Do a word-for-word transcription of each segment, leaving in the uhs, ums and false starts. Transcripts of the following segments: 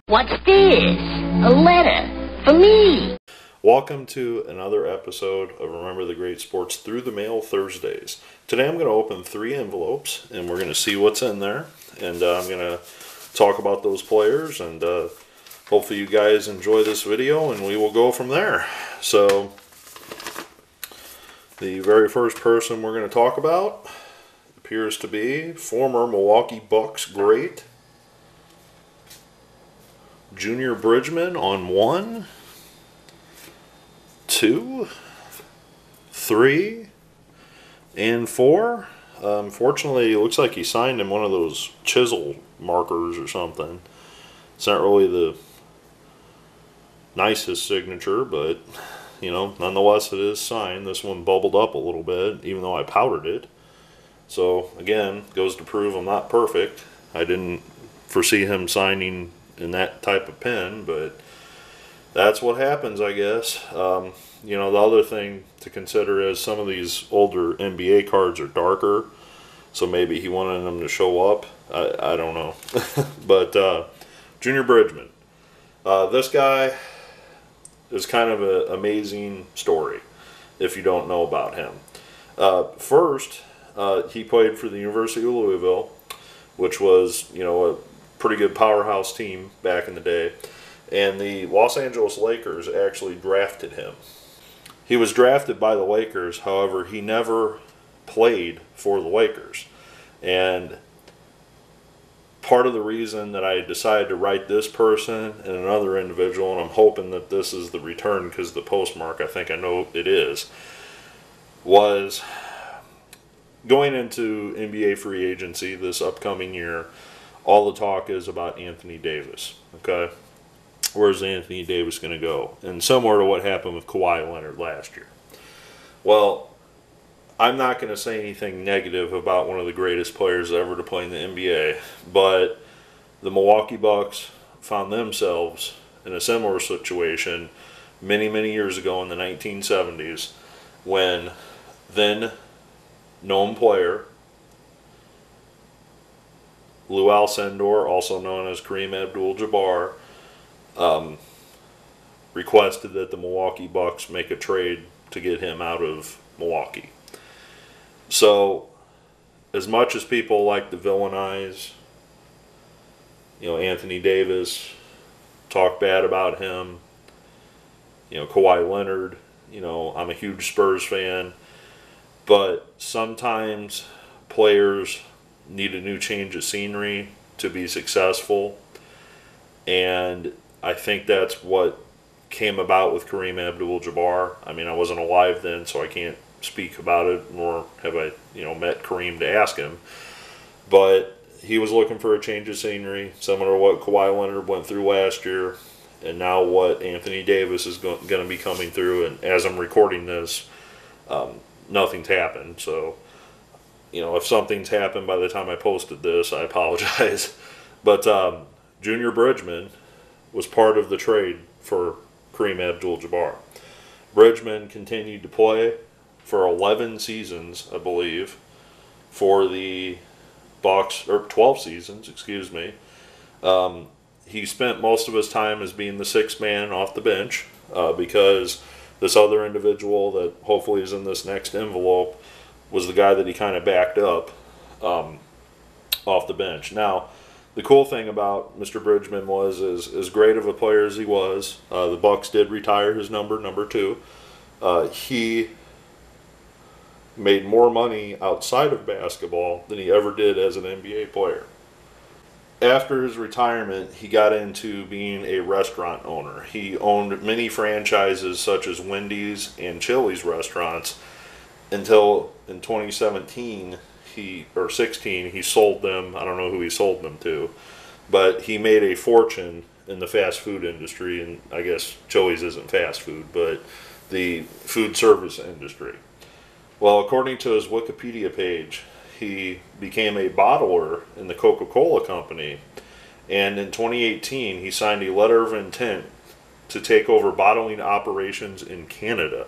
What's this? A letter for me. Welcome to another episode of Remember the Great Sports Through the Mail Thursdays. Today I'm going to open three envelopes and we're going to see what's in there. And uh, I'm going to talk about those players and uh, hopefully you guys enjoy this video and we will go from there. So the very first person we're going to talk about appears to be former Milwaukee Bucks great Junior Bridgman on one, two, three, and four. Unfortunately, it looks like he signed in one of those chisel markers or something. It's not really the nicest signature, but, you know, nonetheless it is signed. This one bubbled up a little bit, even though I powdered it. So, again, goes to prove I'm not perfect. I didn't foresee him signing in that type of pen, but that's what happens, I guess. Um, you know, the other thing to consider is some of these older N B A cards are darker, so maybe he wanted them to show up. I, I don't know. But uh, Junior Bridgman. Uh, this guy is kind of an amazing story if you don't know about him. Uh, first, uh, he played for the University of Louisville, which was, you know, a pretty good powerhouse team back in the day. And the Los Angeles Lakers actually drafted him. He was drafted by the Lakers, however, he never played for the Lakers. And part of the reason that I decided to write this person and another individual, and I'm hoping that this is the return because the postmark, I think I know it is, was going into N B A free agency this upcoming year, all the talk is about Anthony Davis, okay? Where's Anthony Davis going to go? And similar to what happened with Kawhi Leonard last year. Well, I'm not going to say anything negative about one of the greatest players ever to play in the N B A, but the Milwaukee Bucks found themselves in a similar situation many, many years ago in the nineteen seventies when then known player Lou Alcindor, also known as Kareem Abdul-Jabbar, um, requested that the Milwaukee Bucks make a trade to get him out of Milwaukee. So, as much as people like to villainize, you know, Anthony Davis, talk bad about him, you know, Kawhi Leonard, you know, I'm a huge Spurs fan, but sometimes players need a new change of scenery to be successful, and I think that's what came about with Kareem Abdul-Jabbar. I mean, I wasn't alive then, so I can't speak about it, nor have I, you know, met Kareem to ask him, but he was looking for a change of scenery, similar to what Kawhi Leonard went through last year, and now what Anthony Davis is going to be coming through, and as I'm recording this, um, nothing's happened, so you know, if something's happened by the time I posted this, I apologize. But um, Junior Bridgman was part of the trade for Kareem Abdul-Jabbar. Bridgman continued to play for eleven seasons, I believe, for the Bucks, or twelve seasons, excuse me. Um, he spent most of his time as being the sixth man off the bench uh, because this other individual that hopefully is in this next envelope was the guy that he kind of backed up um, off the bench. Now, the cool thing about Mister Bridgman was, as, as great of a player as he was, uh, the Bucks did retire his number, number two. Uh, he made more money outside of basketball than he ever did as an N B A player. After his retirement, he got into being a restaurant owner. He owned many franchises such as Wendy's and Chili's restaurants, until in twenty seventeen he or sixteen he sold them. I don't know who he sold them to, but he made a fortune in the fast food industry, and I guess Chili's isn't fast food, but the food service industry. Well, according to his Wikipedia page, he became a bottler in the Coca-Cola company, and in twenty eighteen he signed a letter of intent to take over bottling operations in Canada.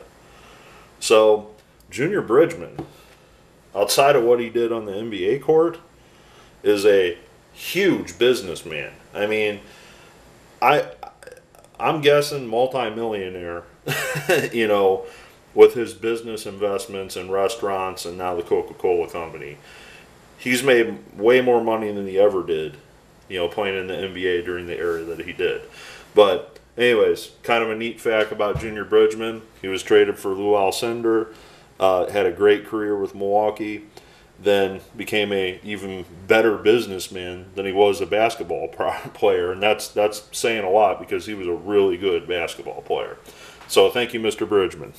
So Junior Bridgman, outside of what he did on the N B A court, is a huge businessman. I mean, I, I'm guessing multimillionaire, you know, with his business investments and restaurants and now the Coca-Cola company. He's made way more money than he ever did, you know, playing in the N B A during the era that he did. But anyways, kind of a neat fact about Junior Bridgman. He was traded for Lou Alcindor, uh, had a great career with Milwaukee, then became a even better businessman than he was a basketball player, and that's that's saying a lot because he was a really good basketball player. So thank you, Mister Bridgman.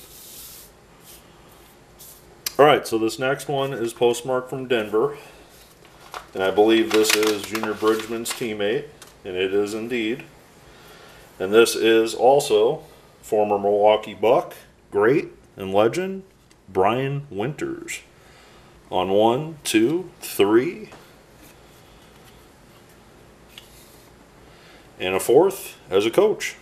All right, so this next one is postmarked from Denver, and I believe this is Junior Bridgman's teammate, and it is indeed. And this is also former Milwaukee Buck, great and legend, Brian Winters. On one, two, three, and a fourth as a coach.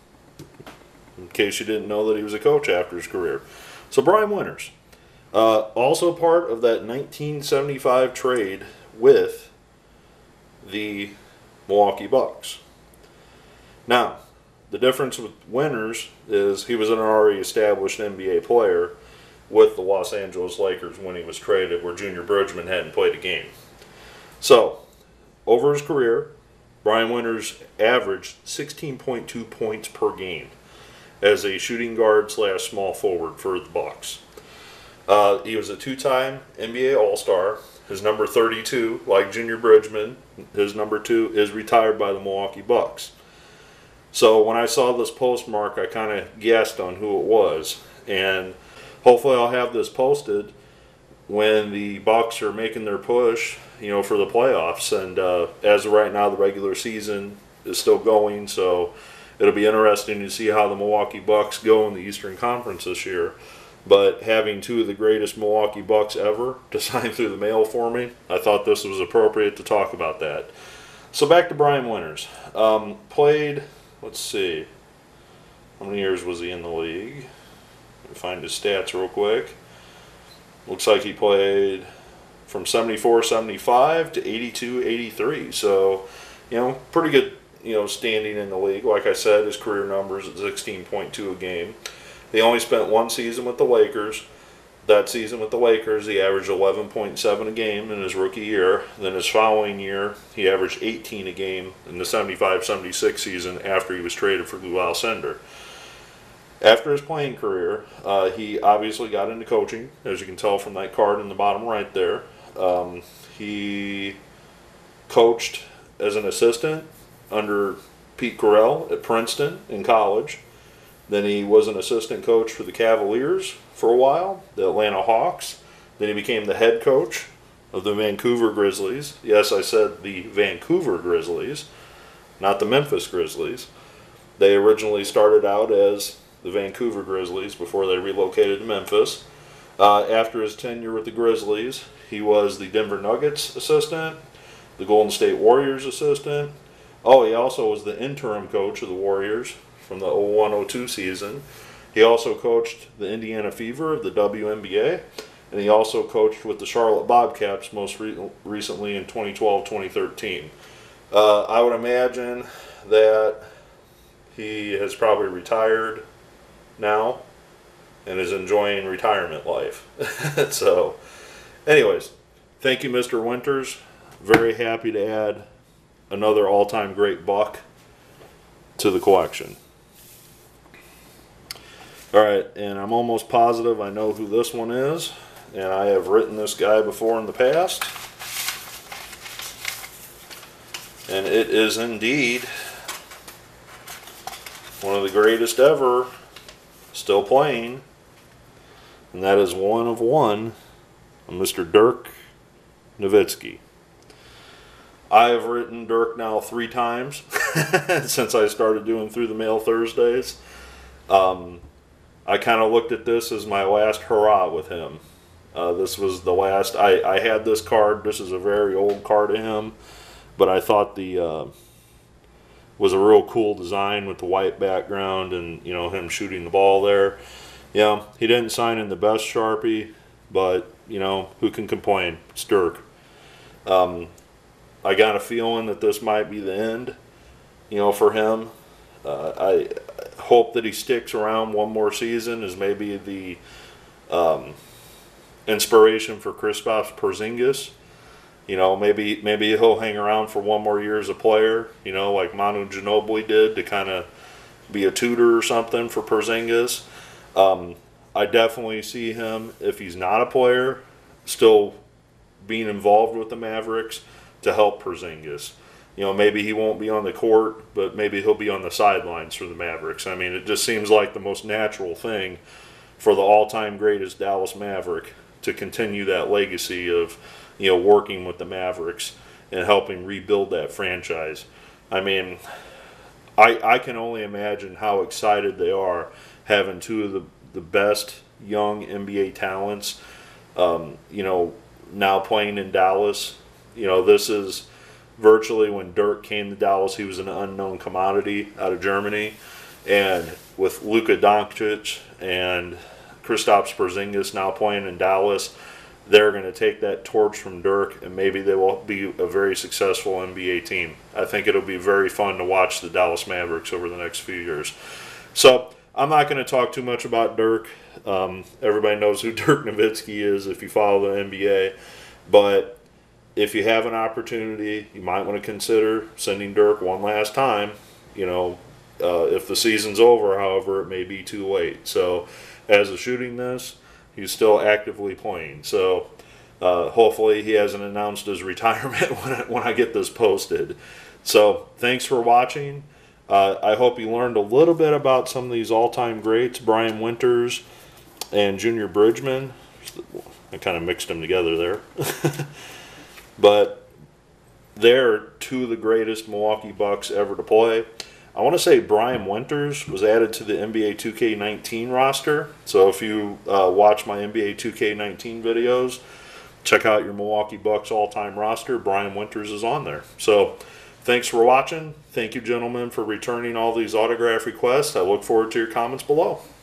In case you didn't know that he was a coach after his career. So Brian Winters, uh, also part of that nineteen seventy-five trade with the Milwaukee Bucks. Now, the difference with Winters is he was an already established N B A player with the Los Angeles Lakers when he was traded, where Junior Bridgman hadn't played a game. So, over his career, Brian Winters averaged sixteen point two points per game as a shooting guard slash small forward for the Bucks. Uh, he was a two-time N B A All-Star. His number thirty-two, like Junior Bridgman, his number two is retired by the Milwaukee Bucks. So when I saw this postmark, I kind of guessed on who it was, and hopefully I'll have this posted when the Bucks are making their push, you know, for the playoffs. And uh, as of right now, the regular season is still going, so it'll be interesting to see how the Milwaukee Bucks go in the Eastern Conference this year. But having two of the greatest Milwaukee Bucks ever to sign through the mail for me, I thought this was appropriate to talk about that. So back to Brian Winters. Um, played, let's see, how many years was he in the league? Find his stats real quick. Looks like he played from seventy-four seventy-five to eighty-two eighty-three. So, you know, pretty good, you know, standing in the league. Like I said, his career numbers at sixteen point two a game. He only spent one season with the Lakers. That season with the Lakers, he averaged eleven point seven a game in his rookie year. Then his following year, he averaged eighteen a game in the seventy-five seventy-six season after he was traded for Lou Alcindor. After his playing career, uh, he obviously got into coaching, as you can tell from that card in the bottom right there. Um, he coached as an assistant under Pete Carell at Princeton in college. Then he was an assistant coach for the Cavaliers for a while, the Atlanta Hawks. Then he became the head coach of the Vancouver Grizzlies. Yes, I said the Vancouver Grizzlies, not the Memphis Grizzlies. They originally started out as the Vancouver Grizzlies before they relocated to Memphis. Uh, after his tenure with the Grizzlies, he was the Denver Nuggets assistant, the Golden State Warriors assistant. Oh, he also was the interim coach of the Warriors from the oh one oh two season. He also coached the Indiana Fever of the W N B A, and he also coached with the Charlotte Bobcats most re recently in twenty twelve twenty thirteen. Uh, I would imagine that he has probably retired now and is enjoying retirement life. So, anyways, thank you, Mister Winters. Very happy to add another all-time great Buck to the collection. All right, and I'm almost positive I know who this one is, and I have written this guy before in the past. And it is indeed one of the greatest ever still playing, and that is one of one, Mister Dirk Nowitzki. I have written Dirk now three times since I started doing Through the Mail Thursdays. Um, I kind of looked at this as my last hurrah with him. Uh, this was the last. I, I had this card. This is a very old card of him, but I thought the uh, was a real cool design with the white background and, you know, him shooting the ball there. Yeah, he didn't sign in the best Sharpie, but, you know, who can complain? It's Dirk. Um, I got a feeling that this might be the end. you know, for him. Uh, I hope that he sticks around one more season as maybe the um, inspiration for Kristaps Porzingis. You know, maybe maybe he'll hang around for one more year as a player, you know, like Manu Ginobili did, to kind of be a tutor or something for Porzingis. Um, I definitely see him, if he's not a player, still being involved with the Mavericks to help Porzingis. You know, maybe he won't be on the court, but maybe he'll be on the sidelines for the Mavericks. I mean, it just seems like the most natural thing for the all-time greatest Dallas Maverick to continue that legacy of, you know, working with the Mavericks and helping rebuild that franchise. I mean, I I can only imagine how excited they are having two of the, the best young N B A talents, um, you know, now playing in Dallas. You know, this is virtually when Dirk came to Dallas, he was an unknown commodity out of Germany. And with Luka Doncic and Kristaps Porzingis now playing in Dallas, they're going to take that torch from Dirk, and maybe they will be a very successful N B A team. I think it'll be very fun to watch the Dallas Mavericks over the next few years. So I'm not going to talk too much about Dirk. Um, everybody knows who Dirk Nowitzki is if you follow the N B A. But if you have an opportunity, you might want to consider sending Dirk one last time. You know, uh, if the season's over, however, it may be too late. So as of shooting this, he's still actively playing. So uh, hopefully he hasn't announced his retirement when I, when I get this posted. So thanks for watching. Uh, I hope you learned a little bit about some of these all-time greats, Brian Winters and Junior Bridgman. I kind of mixed them together there. But they're two of the greatest Milwaukee Bucks ever to play. I want to say Brian Winters was added to the N B A two K nineteen roster. So if you uh, watch my N B A two K nineteen videos, check out your Milwaukee Bucks all-time roster. Brian Winters is on there. So thanks for watching. Thank you, gentlemen, for returning all these autograph requests. I look forward to your comments below.